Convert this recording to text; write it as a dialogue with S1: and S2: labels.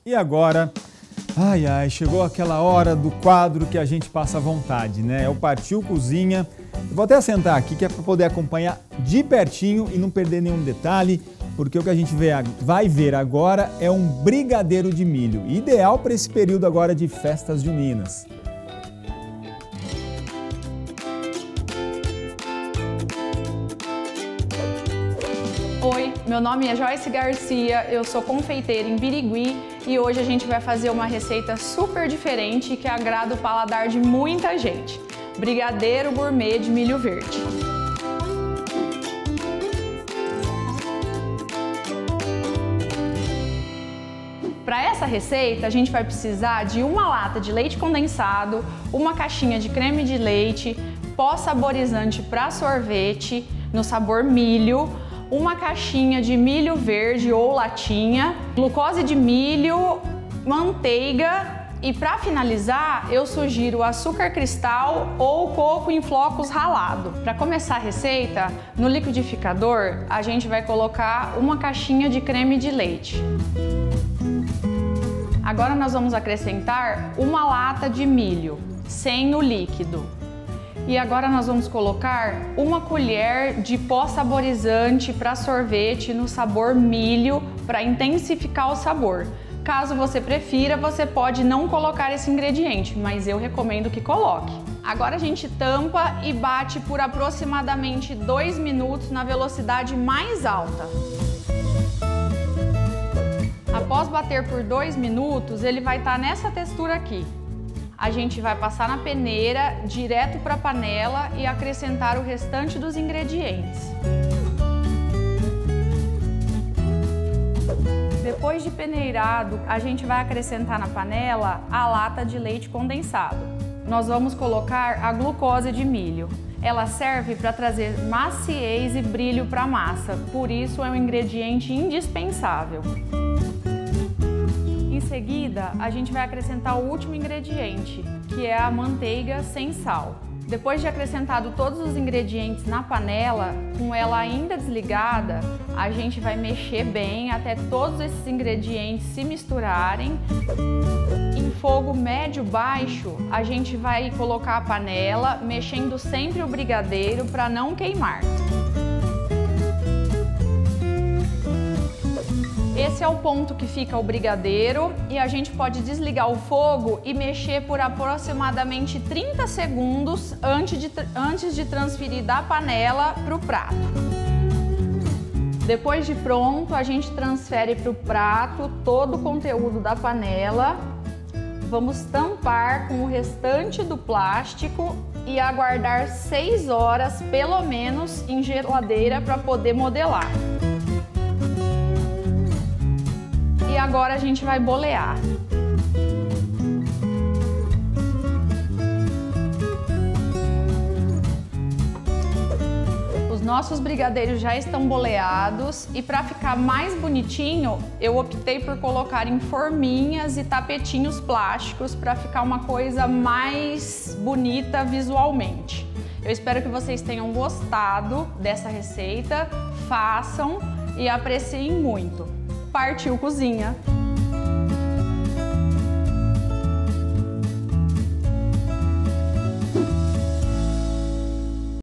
S1: E agora, chegou aquela hora do quadro que a gente passa à vontade, né? É o Partiu Cozinha. Eu vou até sentar aqui que é para poder acompanhar de pertinho e não perder nenhum detalhe, porque o que a gente vai ver agora é um brigadeiro de milho, ideal para esse período agora de festas juninas.
S2: Oi, meu nome é Joyce Garcia, eu sou confeiteira em Birigui e hoje a gente vai fazer uma receita super diferente que agrada o paladar de muita gente. Brigadeiro gourmet de milho verde. Para essa receita, a gente vai precisar de uma lata de leite condensado, uma caixinha de creme de leite, pó saborizante para sorvete no sabor milho, uma caixinha de milho verde ou latinha, glucose de milho, manteiga e para finalizar eu sugiro açúcar cristal ou coco em flocos ralado. Para começar a receita, no liquidificador a gente vai colocar uma caixinha de creme de leite. Agora nós vamos acrescentar uma lata de milho, sem o líquido. E agora nós vamos colocar uma colher de pó saborizante para sorvete no sabor milho para intensificar o sabor. Caso você prefira, você pode não colocar esse ingrediente, mas eu recomendo que coloque. Agora a gente tampa e bate por aproximadamente 2 minutos na velocidade mais alta. Após bater por 2 minutos, ele vai estar nessa textura aqui. A gente vai passar na peneira, direto para a panela e acrescentar o restante dos ingredientes. Depois de peneirado, a gente vai acrescentar na panela a lata de leite condensado. Nós vamos colocar a glucose de milho. Ela serve para trazer maciez e brilho para a massa, por isso é um ingrediente indispensável. Em seguida, a gente vai acrescentar o último ingrediente, que é a manteiga sem sal. Depois de acrescentado todos os ingredientes na panela, com ela ainda desligada, a gente vai mexer bem até todos esses ingredientes se misturarem. Em fogo médio-baixo, a gente vai colocar a panela, mexendo sempre o brigadeiro para não queimar. Esse é o ponto que fica o brigadeiro e a gente pode desligar o fogo e mexer por aproximadamente 30 segundos antes de transferir da panela para o prato. Depois de pronto, a gente transfere para o prato todo o conteúdo da panela. Vamos tampar com o restante do plástico e aguardar 6 horas pelo menos em geladeira para poder modelar. E agora a gente vai bolear. Os nossos brigadeiros já estão boleados e para ficar mais bonitinho, eu optei por colocar em forminhas e tapetinhos plásticos para ficar uma coisa mais bonita visualmente. Eu espero que vocês tenham gostado dessa receita, façam e apreciem muito. Partiu Cozinha!